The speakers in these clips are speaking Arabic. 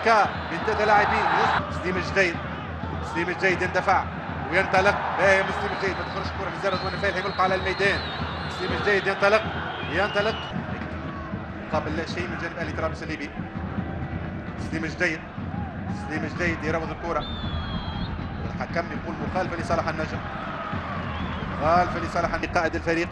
ايميكا من 3 لاعبين. سليم الجديد، سليم الجديد يندفع وينطلق. باهي من سليم الجديد، ما تخرجش الكره من زرد ونفيل يلقى على الميدان. سليم الجديد ينطلق قبل شيء من جانب اهلي طرابلس الليبي. سليم الجديد يروض الكره، الحكم يقول مخالفه لصالح النجم، مخالفه لصالح قائد الفريق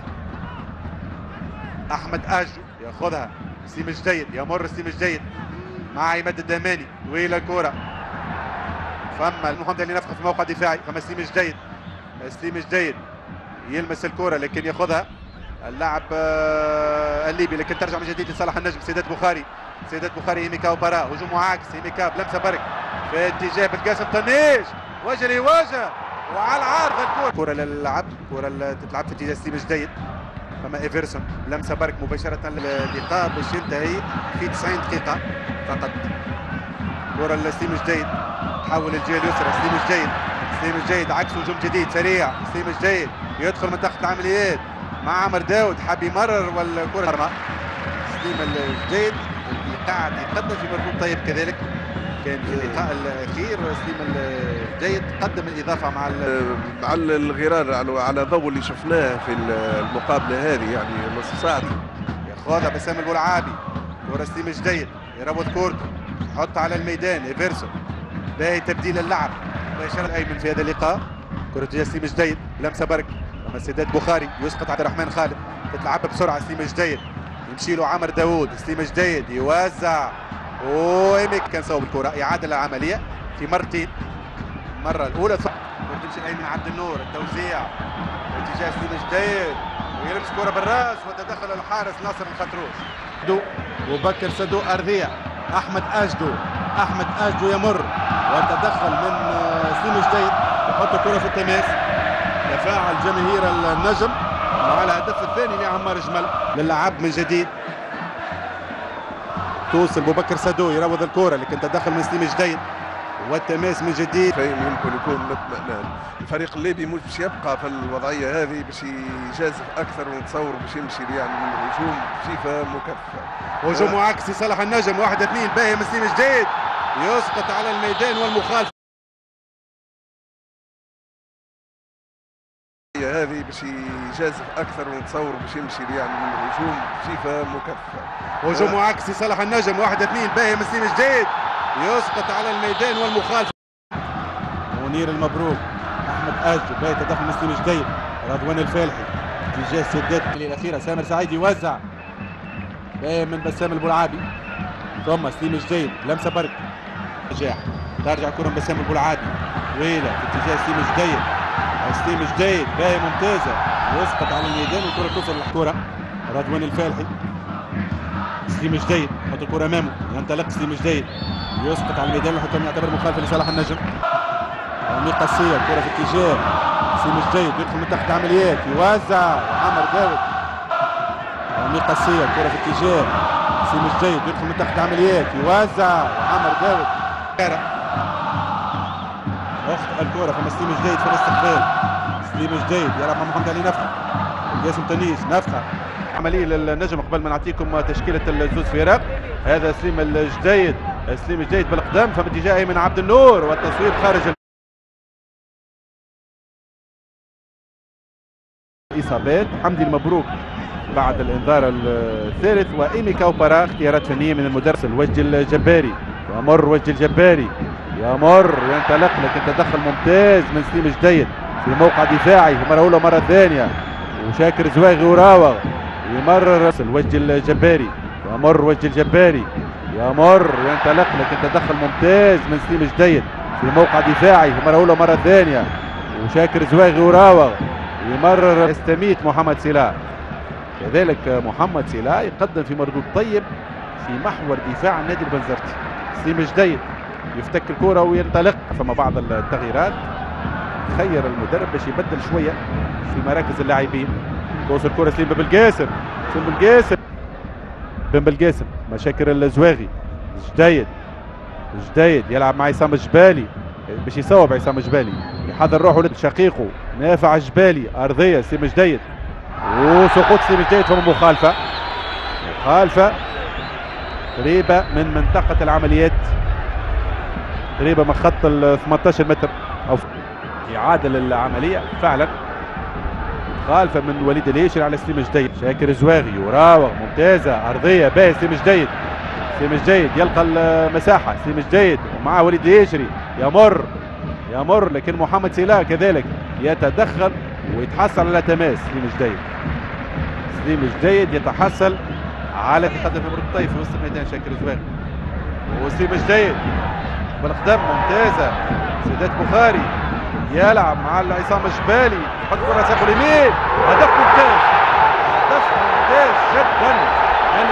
احمد اجو. ياخذها سليم الجديد، يمر سليم الجديد مع عماد الدماني، طويله الكره، فما المحمد اللي نفخ في موقع دفاعي. فما سليم الجديد يلمس الكره لكن ياخذها اللاعب الليبي، لكن ترجع من جديد لصالح النجم. سيدات بخاري ايميكا وبراء، هجوم معاكس. ايميكا بلمسه برك في اتجاه بالقاسم طنيش، وجه لوجه وعلى العارضه الكره للعب، كره تتلعب في اتجاه سليم الجديد. فما ايفرسون لمسه برك مباشره اللقاء باش ينتهي في 90 دقيقه فقط. كره لسليم الجديد، تحول الجهه اليسرى. سليم الجديد عكس هجوم جديد سريع. سليم الجديد يدخل منطقه العمليات مع عمر داود، حاب يمرر والكره. سليم الجديد اللي قاعد يقدم في مردود طيب كذلك، كان في اللقاء الاخير سليم الجديد قدم الاضافه مع الغرار على ضوء اللي شفناه في المقابله هذه، يعني نص ساعه. ياخذها بسام البلعابي، كره سليم الجديد يربط كورته، يحط على الميدان ايفرسون. باهي تبديل اللعب مباشره الايمن في هذا اللقاء. كره سليم الجديد لمسه برك، اما سيدات بخاري يسقط عبد الرحمن خالد، تتلعب بسرعه. سليم الجديد يمشي له عمر داوود. سليم الجديد يوزع، وإيميك كان صوب الكره. اعاده العمليه في مرتين، المره الاولى تمشي الايمن عبد النور، التوزيع اتجاه سليم الجديد ويلمس كره بالراس وتدخل الحارس ناصر الخطروش. وبكر سدو ارضيه، احمد اجدو يمر وتدخل من سليم الجديد يحط الكره في التماس. تفاعل جماهير النجم مع الهدف الثاني لعمار جمل للعب من جديد. توصل بكر سدو يروض الكره لكن تدخل من سليم الجديد والتماس من جديد. يمكن يكون اطمئنان. الفريق الليبي مش باش يبقى في الوضعيه هذه، باش يجازف اكثر ونتصور باش يمشي يعني الهجوم بصفه مكثفه. هجوم معاكس لصالح النجم. 1-2 باهي من سليم الجديد يسقط على الميدان والمخالف هذه باش يجازف اكثر ونتصور باش يمشي يعني الهجوم بصفه مكثفه. هجوم معاكس لصالح النجم. 1-2 باهي من سليم الجديد يسقط على الميدان والمخالف. منير المبروك، احمد اجو، باهي تدخل من سليم الجديد. رضوان الفالحي اتجاه السداد الاخيره. سامر سعيد يوزع، باهي من بسام البلعابي. ثم سليم الجديد لمسه برك نجاح، ترجع كره من بسام البلعابي طويله في اتجاه سليم الجديد. سليم الجديد باهي ممتازه، يسقط على الميدان والكره توصل للكره. رضوان الفالحي، سليم الجديد يحط الكره امامه، ينطلق سليم الجديد يسقط على الميدان والحكم يعتبر مخالفه لصالح النجم. رمي قصيه، الكره في اتجاه سليم الجديد يدخل من تحت العمليات يوزع عمر داود. رمي قصيه، الكره في اتجاه سليم الجديد يدخل من تحت العمليات يوزع عمر داود. اخطأ الكره فما سليم الجديد في الاستقبال. سليم الجديد يلعب مع محمد علي نفخه، قاسم تنيس نفخه. عمليه للنجم قبل ما نعطيكم تشكيله الزوز فرق. هذا سليم الجديد بالاقدام فما اتجاه من عبد النور والتصويب خارج الاصابات. حمدي المبروك بعد الانذار الثالث، وايميكا وبارا اختيارات فنيه من المدرس. الوجه الجباري يمر، يمر ينطلق لكن تدخل ممتاز من سليم الجديد في موقع دفاعي مره اولى ومره ثانيه. وشاكر زواغي وراوغ يمرر. الوجه الجباري يمر ينطلق لكن تدخل ممتاز من سليم الجديد في موقع دفاعي مره اولى ومره ثانيه. وشاكر زواغي وراوغ يمرر. يستميت محمد سلاح، كذلك محمد سلاح يقدم في مردود طيب في محور دفاع النادي البنزرتي. سليم الجديد يفتك الكرة وينطلق. فما بعض التغييرات خير المدرب باش يبدل شوية في مراكز اللاعبين. توصل الكرة سليم بن بالقاسم مشاكر الزواغي. جديد يلعب مع عصام الجبالي باش يصوب. عصام الجبالي يحضر روحه لشقيقه نافع الجبالي. أرضية سليم الجديد وسقوط سليم الجديد. فما مخالفة قريبة من منطقة العمليات قريبه من خط ال 18 متر او يعادل العمليه فعلا. خالفه من وليد اليشري على سليم جديد. شاكر زواغي يراوغ ممتازه ارضيه باهي. سليم جديد، سليم جديد يلقى المساحه. سليم جديد ومعه وليد اليشري يمر لكن محمد سيلا كذلك يتدخل ويتحصل على تماس. سليم جديد يتحصل على تقدم نمر الطيف في وسط الميدان. شاكر زواغي وسليم جديد بالقدم ممتازه. سيدات بخاري يلعب مع عصام الجبالي يحط كره ساق اليمين. هدف ممتاز جدا من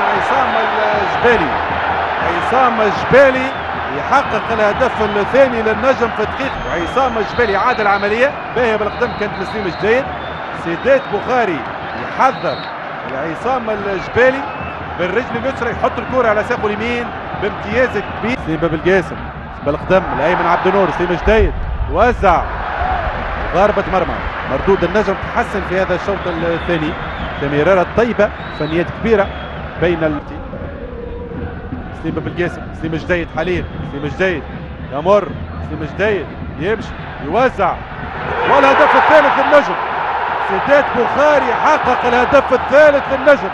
عصام الجبالي يحقق الهدف الثاني للنجم في دقيقة. وعصام الجبالي عاد العملية باهية بالقدم كانت مسلم جديد. سيدات بخاري يحذر عصام الجبالي بالرجل اليسرى يحط الكرة على ساقه اليمين بامتياز كبير. سليم باب القاسم بالقدم الايمن عبد النور. سليم جديد وزع ضربة مرمى. مردود النجم تحسن في هذا الشوط الثاني. تمريرات طيبة فنيات كبيرة بين سليم باب القاسم. سليم جديد حاليا. سليم جديد يمر. سليم جديد يمشي يوزع والهدف الثالث للنجم. سيدات بخاري حقق الهدف الثالث للنجم.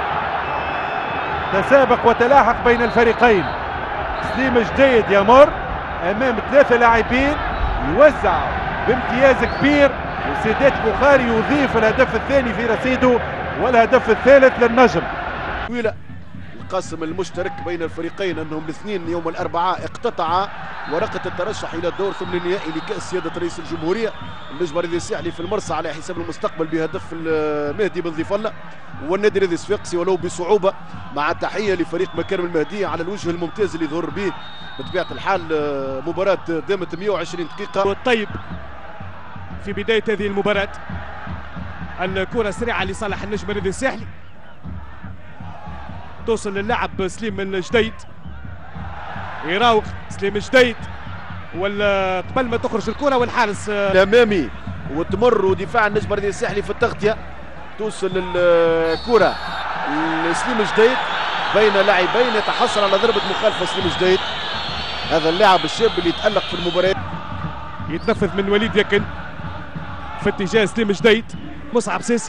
تسابق وتلاحق بين الفريقين. سليم جديد يمر امام 3 لاعبين يوزع بامتياز كبير. وسيدات بخاري يضيف الهدف الثاني في رصيده والهدف الثالث للنجم. طويلة القاسم المشترك بين الفريقين انهم الاثنين يوم الاربعاء اقتطعا ورقة الترشح الى الدور ثمن النهائي لكأس سيادة رئيس الجمهورية. النجم الرياضي الساحلي في المرسى على حساب المستقبل بهدف المهدي بن ضيف الله، والنادي الرياضي الصفاقسي ولو بصعوبة مع تحية لفريق مكارم المهدية على الوجه الممتاز اللي ظهر به. بطبيعة الحال مباراة دامت 120 دقيقة. والطيب في بداية هذه المباراة الكرة سريعة لصالح النجم الرياضي الساحلي توصل للاعب سليم الجديد يراوغ. سليم الجديد ولا قبل ما تخرج الكرة والحارس الامامي وتمر ودفاع النجم الرياضي الساحلي في التغطية. توصل الكرة لسليم الجديد بين لاعبين يتحصل على ضربة مخالفة. سليم الجديد هذا اللاعب الشاب اللي يتألق في المباراة. يتنفذ من وليد يكن في اتجاه سليم جديد. مصعب سيسي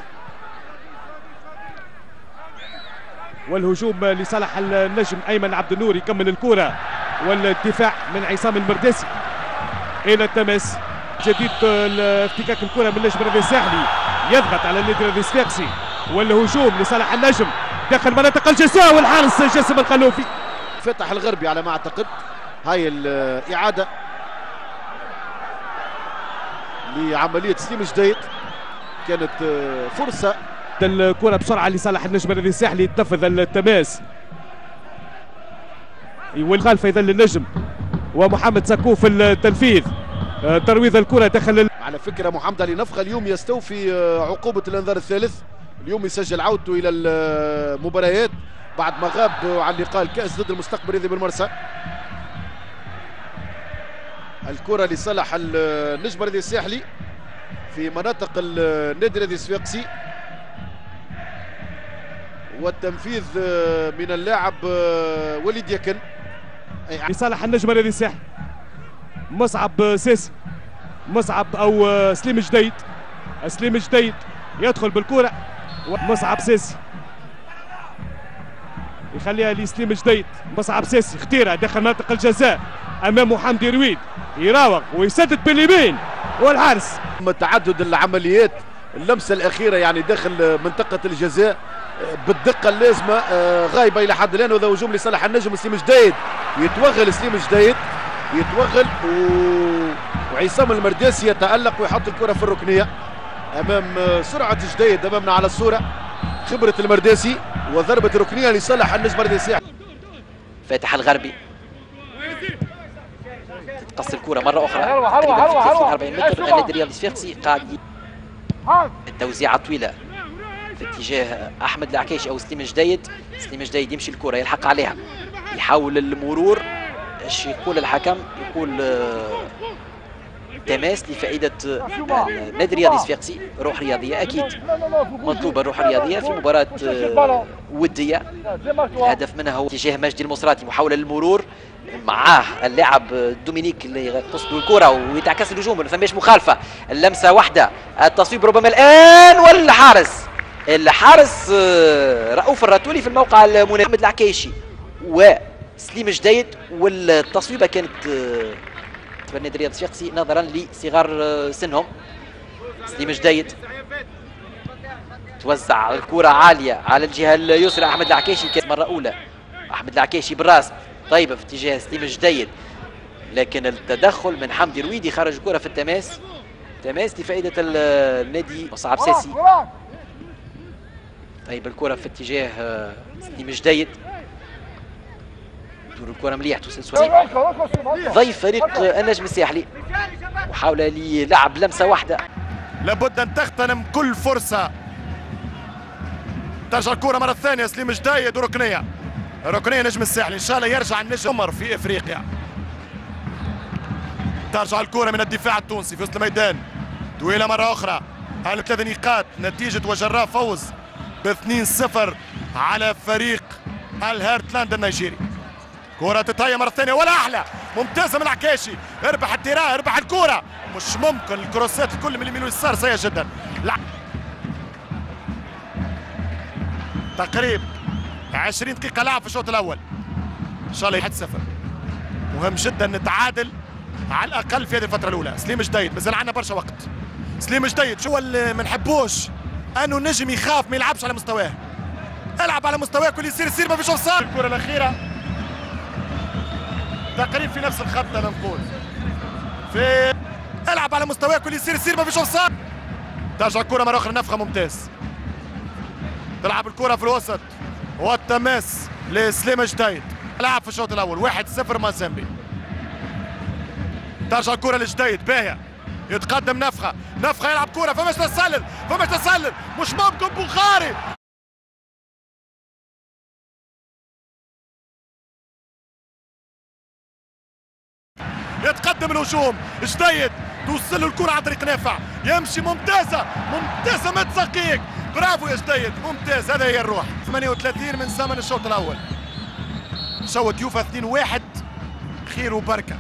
والهجوم لصالح النجم ايمن عبد النور يكمل الكرة والدفاع من عصام المرداسي الى التماس. جديد افتكاك الكرة من النجم الرياضي الساحلي يضغط على النادي الرياضي الصفاقسي والهجوم لصالح النجم داخل مناطق الجزاء والحارس جاسم الخلوفي. فتح الغربي على ما اعتقد. هاي الاعادة لعملية سليم جديد كانت فرصة. الكرة بسرعة لصالح النجم الرياضي الساحلي يتنفذ التماس والخلف يظل النجم ومحمد سكو في التنفيذ. ترويض الكرة داخل على فكرة محمد علي نفخة اليوم يستوفي عقوبة الانذار الثالث. اليوم يسجل عودته إلى المباريات بعد ما غاب عن لقاء الكأس ضد المستقبل الرياضي بالمرسى. الكرة لصالح النجم الرياضي الساحلي في مناطق النادي الرياضي الصفاقسي والتنفيذ من اللاعب وليد يكن لصالح النجم الرياضي الساحلي. مصعب سيسي مصعب او سليم جديد. سليم جديد يدخل بالكرة. مصعب سيسي يخليها لسليم جديد. مصعب سيسي اختيرها داخل منطقة الجزاء امامه حمدي رويد يراوغ ويسدد باليمين والحارس. تعدد العمليات اللمسة الأخيرة يعني داخل منطقة الجزاء بالدقة اللازمة غايبة إلى حد الآن. وهذا هجوم لصالح النجم. سليم جديد يتوغل. سليم جديد يتوغل وعصام المرداسي يتألق ويحط الكرة في الركنية أمام سرعة جديد أمامنا على الصورة. خبرة المرداسي وضربة ركنية لصالح النجم الرداسي. فاتح الغربي تتقص الكرة مرة أخرى تقريبا في 30 40 متر. النادي الرياضي الصفاقسي قاعد التوزيعة طويلة في اتجاه أحمد العكاشي أو سليم جديد. سليم جديد يمشي الكرة يلحق عليها يحاول المرور. ايش يقول الحكم؟ يقول تماس لفائدة النادي الرياضي الصفاقسي. روح رياضية أكيد مطلوبة، الروح الرياضية في مباراة ودية. الهدف منها هو اتجاه مجدي المصراتي، محاولة للمرور معاه اللاعب دومينيك اللي تصدو الكره ويتعكس الهجوم، ما فماش مخالفه. اللمسه واحده، التصويب ربما الان، والحارس رؤوف الراتولي في الموقع المناسب. محمد العكايشي وسليم جديد، والتصويبه كانت بالنادي رياض الصفاقسي نظرا لصغار سنهم. سليم جديد توزع الكره عاليه على الجهه اليسرى، احمد العكايشي مره اولى، احمد العكايشي بالراس طيبه في اتجاه سليم جديد، لكن التدخل من حمدي رويدي خرج الكره في التماس لفائده النادي مصعب ساسي. طيب الكره في اتجاه سليم جديد، دور الكره مليح توصل ضيف فريق النجم الساحلي، محاوله للعب لمسه واحده. لابد ان تغتنم كل فرصه. ترجع الكره مره ثانيه سليم جديد وركنيه نجم الساحلي، ان شاء الله يرجع النجم عمر في افريقيا. ترجع الكره من الدفاع التونسي في وسط الميدان، دويله مره اخرى على 3 نقاط نتيجه وجراء فوز ب 2-0 على فريق الهارتلاند النيجيري. كرة تتهيأ مرة ثانية ولا أحلى، ممتازة من العكاشي، اربح التيران، اربح الكرة، مش ممكن الكروسات الكل من اليمين واليسار سيئة جدا. لا تقريب 20 دقيقة لعب في الشوط الأول، إن شاء الله 1-0. مهم جدا نتعادل على الأقل في هذه الفترة الأولى. سليم جديد مازال عندنا برشا وقت. سليم جديد شو اللي ما نحبوش؟ أنه نجم يخاف ما يلعبش على مستواه. العب على مستواك واللي يصير ما فيش اوفسايد. الكرة الأخيرة تقريبا في نفس الخط انا نقول العب على مستواك واللي يصير ما فيش اوفسايد. ترجع الكرة مرة أخرى نفخة ممتاز. تلعب الكرة في الوسط والتماس لسليم جديد. لعب في الشوط الأول 1-0 مازامبي. ترجع الكرة لجديد باهية، يتقدم نفخة يلعب كرة فماش تسلل مش ممكن. بوخاري يتقدم الهجوم جديد، توصل له الكرة عن طريق نافع، يمشي ممتازة متسقيك، برافو يا جديد ممتاز. هذا هي الروح. 38 من زمن الشوط الأول، شوط يوفا 2-1 خير وبركة.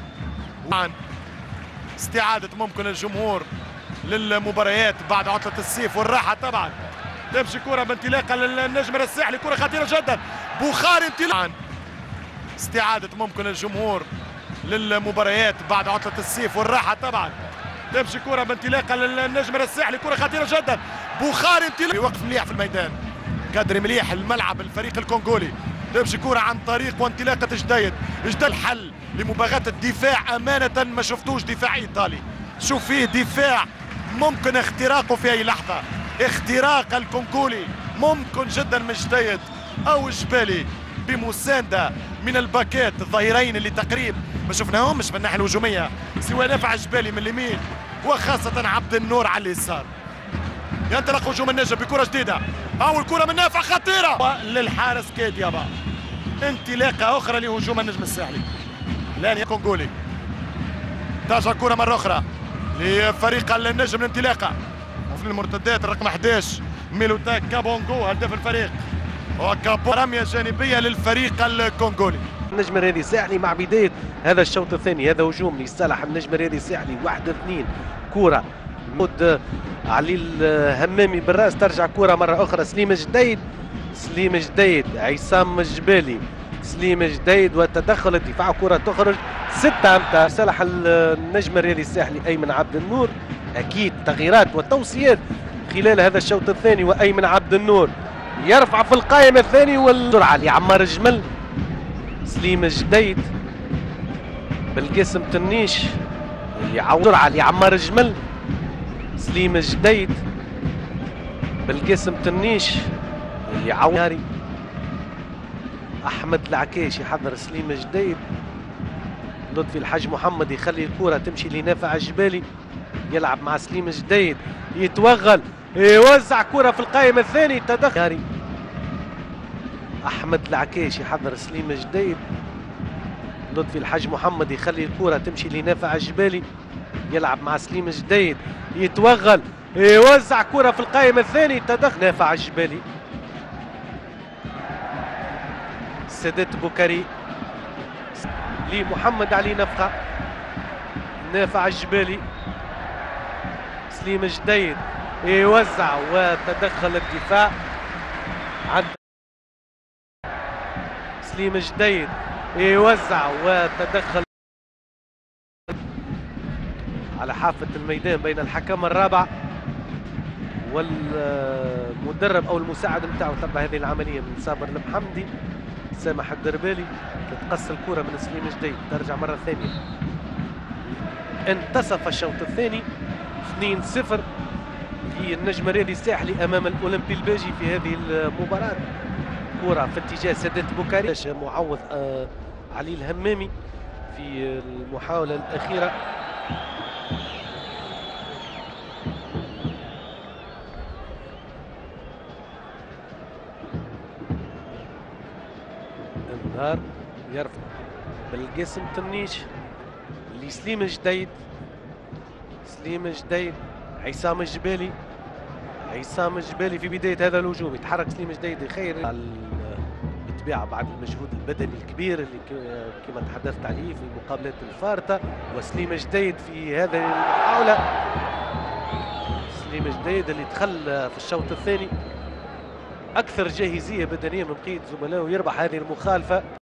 استعادة ممكن الجمهور للمباريات بعد عطلة الصيف والراحة طبعا. تمشي كرة بانطلاقة للنجم الساحلي، كرة خطيرة جدا، بوخاري انطلاقا. استعادة ممكن الجمهور للمباريات بعد عطلة الصيف والراحة طبعا. تمشي كرة بانطلاقة للنجم الساحلي، كرة خطيرة جدا، بوخاري انطلاقا يوقف مليح في الميدان، قدر مليح الملعب الفريق الكونغولي. تمشي كرة عن طريق وانطلاقة جديد الحل لمباغاة الدفاع أمانة ما شفتوش دفاع إيطالي. شوف فيه دفاع ممكن اختراقه في أي لحظة، اختراق الكونغولي ممكن جدا من جديد أو جبالي بمساندة من الباكات الظهيرين اللي تقريب ما شفناهمش من الناحية الهجومية سوى نافع جبالي من اليمين وخاصة عبد النور على اليسار. ينطلق هجوم النجم بكرة جديدة، أول كرة من نافع خطيرة للحارس كيديابا. انطلاقة أخرى لهجوم النجم الساحلي الآن كونغولي. ترجع الكرة مرة أخرى لفريق النجم الانطلاقة، وفي المرتدات الرقم 11 ميلوتا كابونغو هداف الفريق، وكابو رمية جانبية للفريق الكونغولي. النجم الرياضي الساحلي مع بداية هذا الشوط الثاني، هذا هجوم لصالح النجم الرياضي الساحلي 1-2. كرة مود علي الهمامي بالراس، ترجع كرة مرة أخرى سليم جديد عصام الجبالي، سليم جديد وتدخل الدفاع، كرة تخرج 6 أمتار صالح النجم الرياضي الساحلي أيمن عبد النور. أكيد تغييرات وتوصيات خلال هذا الشوط الثاني، وأيمن عبد النور يرفع في القائمة الثاني والسرعة لعمار الجمل. سليم جديد بالقسم تنيش اللي يعوض سرعة لعمار الجمل. سليم جديد بالقسم تنيش اللي يعوض. احمد العكاش يحضر سليم جديد، لطفي الحاج محمد يخلي الكرة تمشي لنافع الجبالي، يلعب مع سليم جديد، يتوغل يوزع كرة في القائمة الثاني، تدخل احمد العكاش يحضر سليم جديد، لطفي الحاج محمد يخلي الكرة تمشي لنافع الجبالي، يلعب مع سليم جديد، يتوغل يوزع كرة في القائمة الثاني، تدخل نافع الجبالي. سادات بوكاري لمحمد علي نفخه. نافع الجبالي، سليم جديد يوزع وتدخل الدفاع عند سليم جديد يوزع وتدخل على حافة الميدان بين الحكم الرابع والمدرب او المساعد نتاعو تبع هذه العمليه من صابر المحمدي. سامح الدربالي تتقص الكره من سليم جديد، ترجع مره ثانيه. انتصف الشوط الثاني 2-0 للنجم الرياضي الساحلي امام الاولمبي الباجي في هذه المباراه. كره في اتجاه سادات بوكاري، معوض علي الهمامي في المحاوله الاخيره. النهار يرفع بالقسم تنيش لسليم جديد. سليم جديد، عصام الجبالي. عصام الجبالي في بداية هذا الهجوم يتحرك سليم جديد يخير بالطبيعة بعد المجهود البدني الكبير اللي كما تحدثت عليه في المقابلات الفارطة. وسليم جديد في هذه المحاولة، سليم جديد اللي دخل في الشوط الثاني أكثر جاهزية بدنية من قيد زملائه يربح هذه المخالفة.